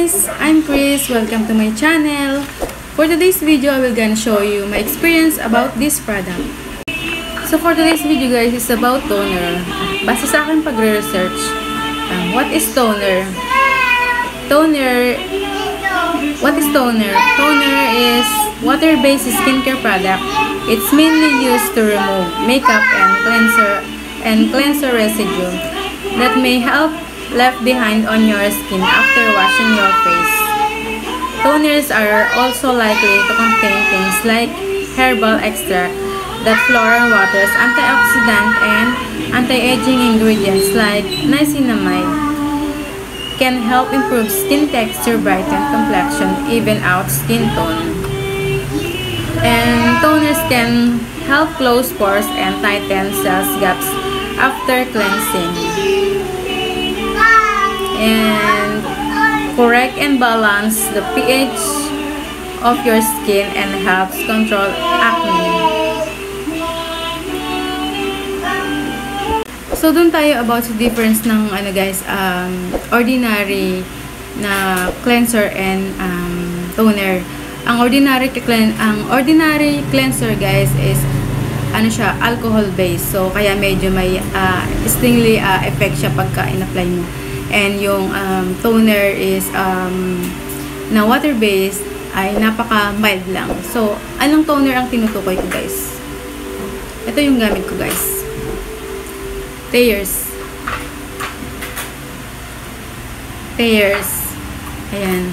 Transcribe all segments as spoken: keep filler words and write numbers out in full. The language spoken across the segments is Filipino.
guys! I'm Chris. Welcome to my channel. For today's video, I will gonna show you my experience about this product. So for today's video guys, is about toner. Base sa akin pagre-research, um, what is toner? Toner, what is toner? Toner is water-based skincare product. It's mainly used to remove makeup and cleanser and cleanser residue that may help left behind on your skin after washing your face. Toners are also likely to contain things like herbal extract, that floral waters, antioxidant, and anti-aging ingredients like niacinamide can help improve skin texture, brighten complexion, even out skin tone. And toners can help close pores and tighten cells gaps after cleansing, and correct and balance the pH of your skin and helps control acne. So dun tayo about the difference ng ano guys, um, ordinary na cleanser and um, toner. Ang ordinary ang ordinary cleanser guys is ano siya, alcohol based. So kaya medyo may uh, stingly uh, effect siya pagka in-apply mo. And yung um, toner is um, na water-based ay napaka-mild lang. So, anong toner ang tinutukoy ko guys? Ito yung gamit ko guys. Thayers. Thayers. Ayan.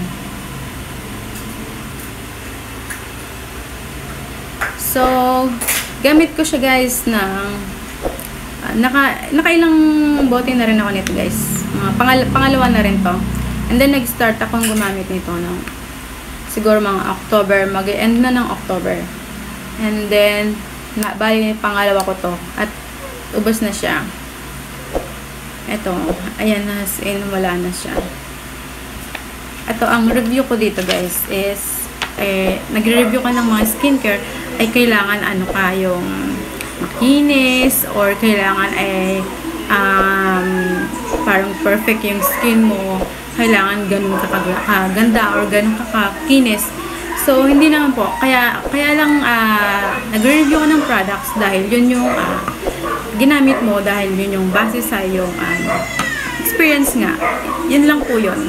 So, gamit ko siya guys ng uh, naka, nakailang bote na rin ako nito guys. Uh, pangal pangalawa na rin to. And then nag-start akong gumamit nito no? Siguro mga October, mag-end na ng October. And then na, bali pangalawa ko to at ubos na siya. Ito, ayan na, as in wala na siya. Ito ang review ko dito guys is eh, nagre-review ka ng mga skincare ay kailangan ano ka yung makinis or kailangan ay um, parang perfect yung skin mo, kailangan ganun kaganda or ganun kakakinis. So hindi naman po, kaya kaya lang uh, nagre-review ko ng products dahil yun yung uh, ginamit mo, dahil yun yung base sa yung uh, experience nga, yun lang po yun.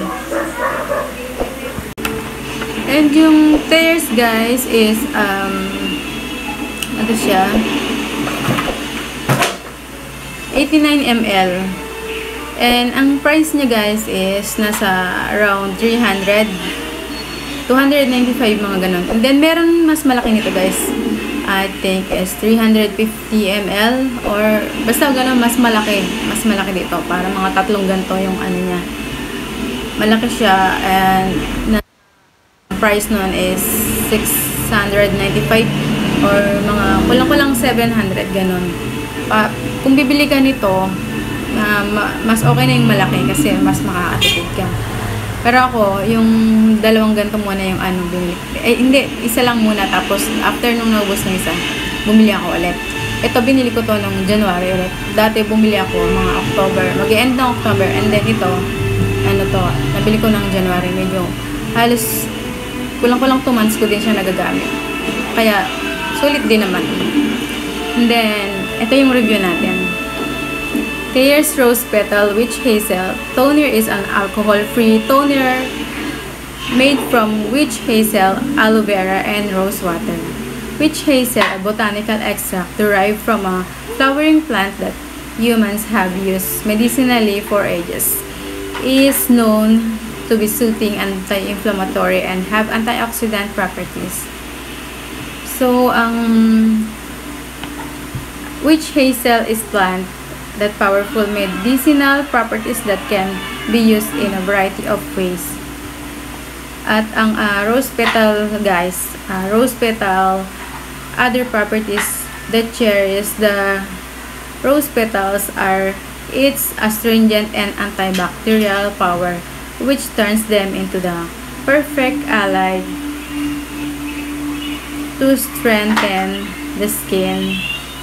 And yung Thayers guys is um, ano siya, eighty-nine milliliters. And ang price niya guys is nasa around three hundred, two ninety-five mga ganun. And then meron mas malaki nito guys. I think is three hundred fifty milliliters or basta ganun, mas malaki. Mas malaki dito. Para mga tatlong ganito yung ano niya. Malaki siya, and na price nun is six ninety-five or mga kulang-kulang seven hundred ganun. Pa, kung bibili ka nito, uh, mas okay na yung malaki kasi mas makakatipid ka. Pero ako, yung dalawang ganito muna yung ano binili. Eh, hindi, isa lang muna, tapos after nung naubos ng isa, bumili ako ulit. Ito, binili ko to nung January ulit. Dati bumili ako mga October, mag-end ng October, and then ito, ano to, nabili ko ng January, medyo halos kulang-kulang two months ko din siya nagagamit. Kaya, sulit din naman. And then, ito yung review natin. Thayers Rose Petal Witch Hazel Toner is an alcohol-free toner made from witch hazel, aloe vera, and rose water. Witch hazel, a botanical extract derived from a flowering plant that humans have used medicinally for ages, is known to be soothing, anti-inflammatory, and have antioxidant properties. So, ang um, witch hazel is plant that powerful medicinal properties that can be used in a variety of ways. At ang uh, rose petal guys, uh, rose petal, other properties that cherish the rose petals are its astringent and antibacterial power, which turns them into the perfect ally to strengthen the skin,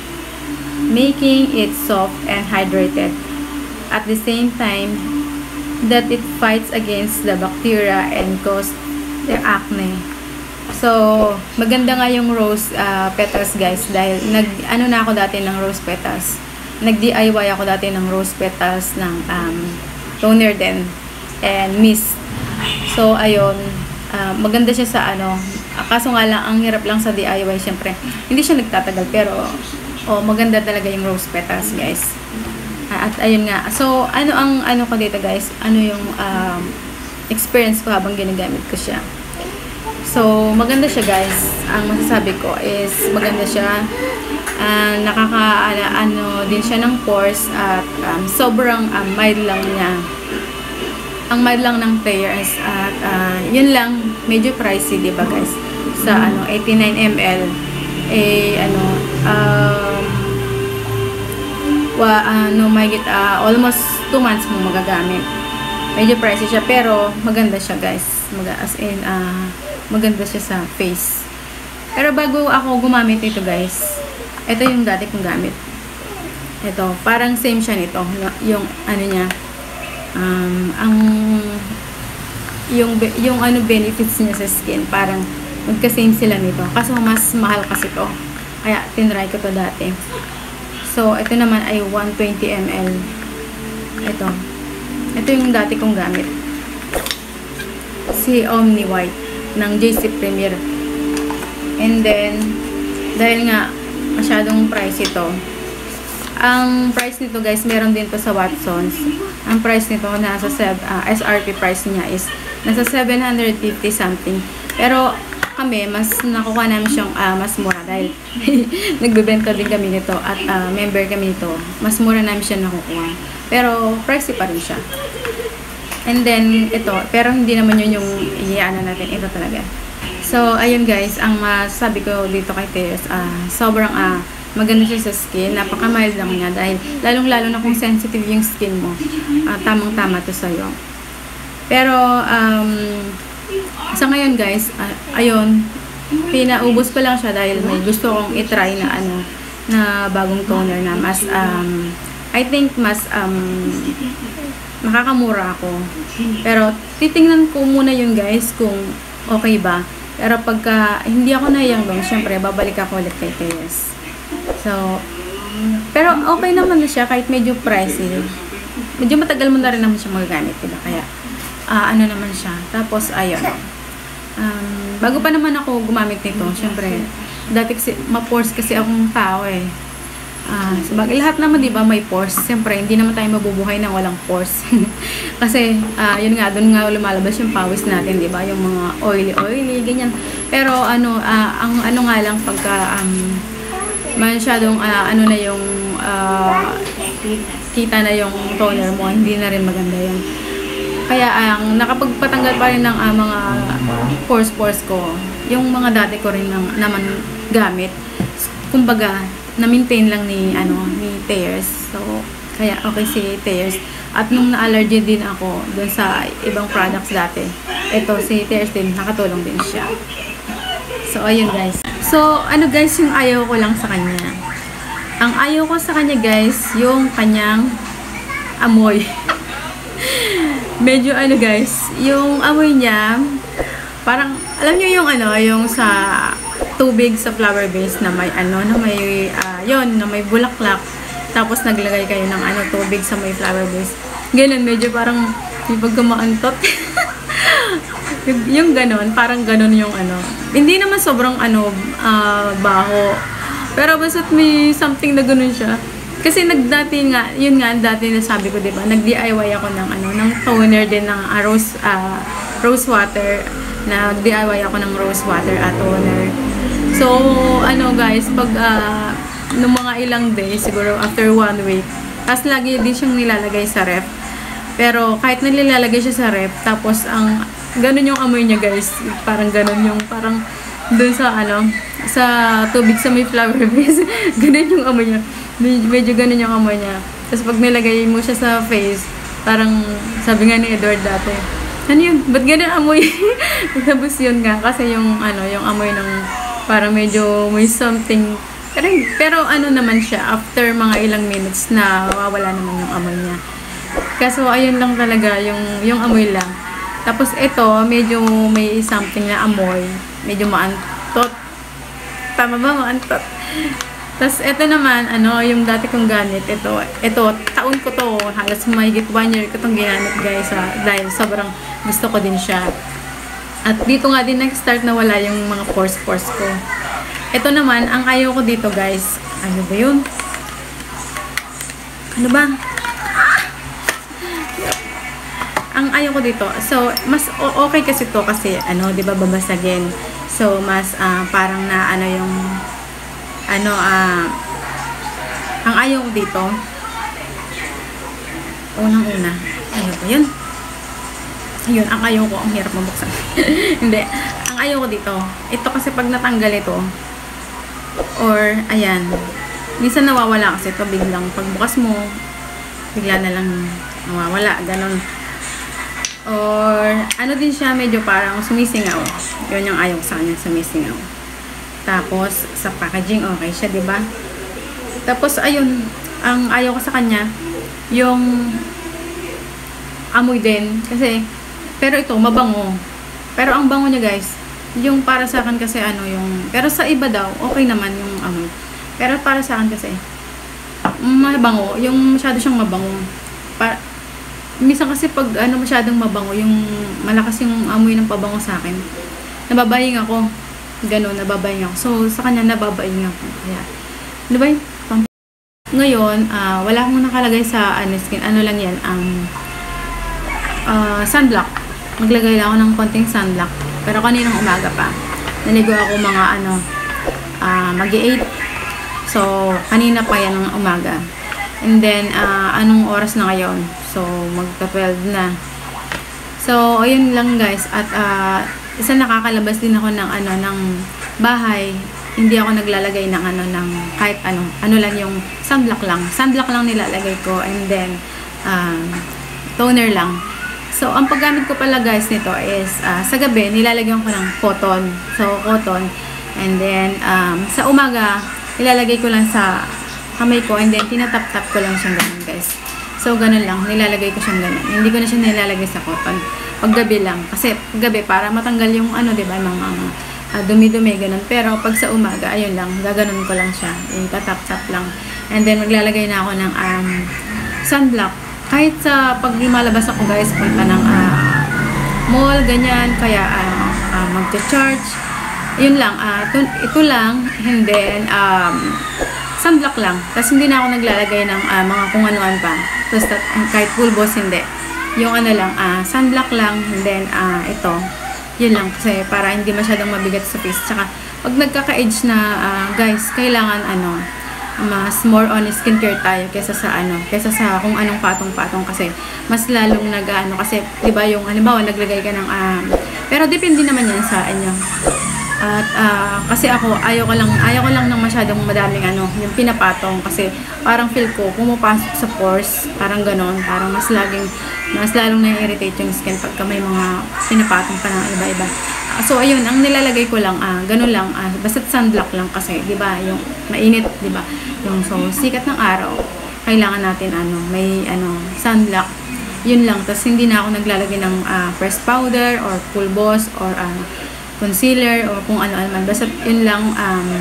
making it soft and hydrated. At the same time, that it fights against the bacteria and cause the acne. So, maganda nga yung rose uh, petals guys, dahil nag ano na ako dati ng rose petals. Nag-D I Y ako dati ng rose petals ng um, toner din and mist. So, ayun, uh, maganda siya sa ano, kaso nga lang, ang hirap lang sa D I Y, syempre. Hindi siya nagtatagal, pero oh, maganda talaga yung rose petals guys. Uh, at ayun nga, so, ano ang ano ko dito guys, ano yung um, experience ko habang ginagamit ko siya. So, maganda siya guys. Ang masasabi ko is maganda siya. Uh, nakaka ano, ano din siya ng pores at um, sobrang um, mild lang niya. Ang mild lang ng Thayers at uh, yun lang, medyo pricey, di ba guys? Sa ano eighty-nine milliliters eh ano um wa ano may get uh, almost two months mo magagamit. Medyo pricey siya pero maganda siya guys. Mag as in uh, maganda siya sa face. Pero bago ako gumamit nito guys, ito yung dati kong gamit. Ito, parang same siya nito. Yung ano niya, um, ang yung, yung ano benefits niya sa skin, parang magka-same sila nito. Kaso mas mahal kasi to. Kaya tinry ko to dati. So, ito naman ay one twenty milliliters. Ito. Ito yung dati kong gamit. Si Omni White ng J C Premier. And then, dahil nga masyadong price ito. Ang price nito guys, meron din to sa Watsons. Ang price nito nasa uh, S R P price niya is nasa seven hundred fifty something. Pero kami, mas nakuha namin siyang uh, mas mura dahil nagbebenta din kami nito at uh, member kami nito. Mas mura namin siya nakukuha. Pero pricey pa rin siya. And then ito, pero hindi naman yun yung iyaana natin. Ito talaga. So, ayun guys, ang masasabi ko dito kay Thayers, uh, sobrang uh, maganda siya sa skin. Napaka-mild lang niya dahil lalong-lalo na kung sensitive yung skin mo, uh, tamang-tama to sa'yo. Pero, um, sa ngayon guys, uh, ayun, pinaubos ko lang siya dahil may gusto kong itry na ano, na bagong toner na mas, um, I think mas, um, makakamura ako. Pero, titingnan ko muna yun guys kung okay ba. Pero pagka hindi ako nahiyang doon, syempre, babalik ako ulit kay Thayers. So, pero okay naman na siya kahit medyo pricey. Medyo matagal mo na rin naman siya magagamit, diba? Kaya, uh, ano naman siya. Tapos, ayun. Um, bago pa naman ako gumamit nito, syempre, dati kasi, ma-pores kasi akong tao eh. Uh, so, bagay, lahat naman, diba, may pores. Siyempre, hindi naman tayo mabubuhay nang walang pores. Kasi, uh, yun nga, doon nga lumalabas yung pawis natin, diba? Yung mga oily-oily, ganyan. Pero, ano, uh, ang ano nga lang, pagka, um, masyadong, uh, ano na yung, uh, kita na yung toner mo, hindi na rin maganda yun. Kaya, ang uh, nakapagpatanggal pa rin ng uh, mga pores-pores ko, yung mga dati ko rin ng, naman gamit. Kumbaga, na-maintain lang ni ano ni Thayers. So, kaya okay si Thayers. At nung na-allergy din ako dun sa ibang products dati, ito si Thayers din, nakatulong din siya. So, ayun guys. So, ano guys, yung ayaw ko lang sa kanya. Ang ayaw ko sa kanya guys, yung kanyang amoy. Medyo ano guys, yung amoy niya, parang, alam nyo yung ano, yung sa tubig sa flower base na may ano, na may, uh, yon na may bulaklak. Tapos naglagay kayo ng ano, tubig sa may flower base. Ganun, medyo parang, yung pagkamaantot. yung, yung ganun, parang ganun yung ano. Hindi naman sobrang ano, uh, baho. Pero basta't may something na ganun siya. Kasi nagdati nga, yun nga, dati na sabi ko, diba, nag-D I Y ako ng ano, ng toner din ng uh, rose, uh, rose water. Nag-D I Y ako ng rose water at toner. So, ano guys, pag uh, nung mga ilang days, siguro after one week, tapos lagi din siyang nilalagay sa ref. Pero kahit nilalagay siya sa ref, tapos ang, ganun yung amoy niya guys, parang ganun yung, parang dun sa ano, sa tubig sa may flower base, ganun yung amoy niya. Medyo ganun yung amoy niya. Tapos pag nilagay mo siya sa face, parang, sabi nga ni Edward dati, ano yun? Ba't ganun amoy? Tapos yun nga, kasi yung, ano, yung amoy ng, parang medyo may something. Pero, pero ano naman siya, after mga ilang minutes na wawala naman yung amoy niya. Kaso, ayun lang talaga, yung, yung amoy lang. Tapos, ito, medyo may something na amoy. Medyo maantot. Tama ba? Maantot. Tapos, ito naman, ano, yung dati kong gamit. Ito, ito, taon ko to. Halos mahigit one year ko itong ginamit, guys. Ha? Dahil sobrang gusto ko din siya. At dito nga din nag-start na wala yung mga pores-pores ko. Ito naman, ang ayaw ko dito, guys. Ano ba yun? Ano ba? Ang ayaw ko dito. So, mas okay kasi to kasi, ano, di ba, babasagin. So, mas uh, parang na, ano yung, ano, ah, uh, ang ayaw ko dito, unang-una, ano ba yun? Ayun, ang ayaw ko, ang hirap mabuksan. Hindi, ang ayaw ko dito, ito kasi pag natanggal ito, or, ayan, minsan nawawala kasi ito, biglang pagbukas mo, bigla na lang nawawala, ganun. Or, ano din siya, medyo parang sumisingaw. Yun yung ayaw ko sa kanya, sumisingaw. Tapos, sa packaging, okay siya, diba? Tapos, ayun, ang ayaw ko sa kanya, yung amoy din. Kasi, pero ito, mabango. Pero ang bango niya, guys, yung para sa akin kasi, ano, yung, pero sa iba daw, okay naman yung amoy. Pero para sa akin kasi, mabango, yung masyado siyang mabango. Para, minsan kasi pag, ano, masyadong mabango, yung malakas yung amoy ng pabango sa akin, nababaying ako. Ganun, nababaying ako. So, sa kanya, nababaying ako. Kaya, ano ba yun? Ngayon, uh, wala akong nakalagay sa ano, skin. Ano lang yan, um, uh, sunblock. Maglagay lang ako ng konting sunblock. Pero kaninang umaga pa. Naligo ako mga, ano, uh, magi eight. So, kanina pa yan ng umaga. And then, uh, anong oras na ngayon? So, magka twelve na. So, ayun lang, guys. At, uh, isa nakakalabas din ako ng ano ng bahay. Hindi ako naglalagay ng ano ng kahit ano, ano lang yung sunblock lang. Sunblock lang nilalagay ko and then um, toner lang. So ang paggamit ko pala, guys, nito is uh, sa gabi nilalagyan ko ng cotton. So cotton and then um, sa umaga nilalagay ko lang sa kamay ko and then tinatap-tap ko lang siyang ganun, guys. So ganun lang, nilalagay ko siyang ganun. Hindi ko na siya nilalagay sa cotton. Paggabi lang. Kasi paggabi, para matanggal yung ano, diba, mga uh, dumi-dumi, ganun. Pero pag sa umaga, ayun lang, gaganon ko lang siya. Itatap-tap lang. And then, maglalagay na ako ng um, sunblock. Kahit sa pag lumalabas ako, guys, punta ng uh, mall, ganyan, kaya uh, uh, mag-charge. Yun lang. Uh, ito, ito lang. And then, um, sunblock lang. Tapos, hindi na ako naglalagay ng uh, mga kung ano-ano pa. Tapos, kahit full boss, hindi. Yung ano lang, uh, sunblock lang, and then, uh, ito, yun lang, kasi para hindi masyadong mabigat sa face. Tsaka, pag nagkaka-age na, uh, guys, kailangan, ano, mas more on skincare tayo kesa sa, ano, kesa sa kung anong patong-patong, kasi, mas lalong nag, ano, kasi, di ba yung, halimbawa, naglagay ka ng, um, pero depende naman yan sa inyo. At, uh, kasi ako, ayaw ko lang, ayaw ko lang ng masyadong madaming, ano, yung pinapatong, kasi, parang feel ko, pumapasok sa pores, parang ganon, parang mas laging, mas lalong na-irritate yung skin pagka may mga pinapatong pa ng iba-iba. Uh, so, ayun, ang nilalagay ko lang, uh, ganon lang, uh, basta sunblock lang kasi, di ba, yung mainit, di ba, yung so, sikat ng araw, kailangan natin, ano, may, ano, sunblock, yun lang, tapos hindi na ako naglalagay ng uh, pressed powder, or full boss, or, uh, concealer, o kung ano-ano man. Basta yun lang, um,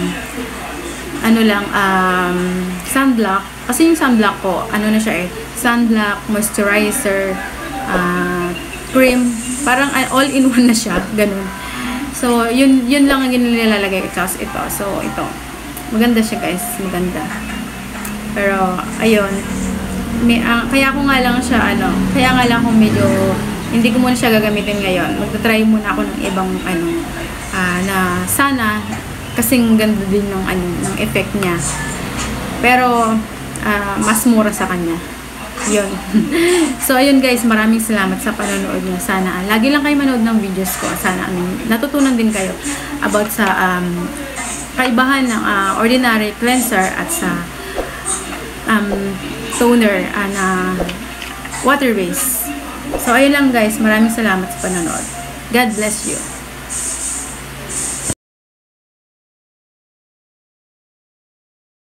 ano lang, um, sunblock. Kasi yung sunblock ko, ano na siya eh, sunblock, moisturizer, uh, cream, parang all-in-one na siya, ganun. So, yun, yun lang ang nilalagay ko. Tapos ito, so ito, maganda siya, guys, maganda. Pero, ayun, may, uh, kaya ko nga lang siya, ano, kaya nga lang kung medyo, hindi ko muna siya gagamitin ngayon. Magta-try muna ako ng ibang ano uh, na sana kasing ganda din ng ano ng effect niya. Pero uh, mas mura sa kanya. 'Yun. So ayun, guys, maraming salamat sa panonood niyo. Sana lagi lang kayo manood ng videos ko. Sana ano, natutunan din kayo about sa um, kaibahan ng uh, ordinary cleanser at sa um, toner uh, na water-based. So, ayun lang, guys. Maraming salamat sa panonood. God bless you.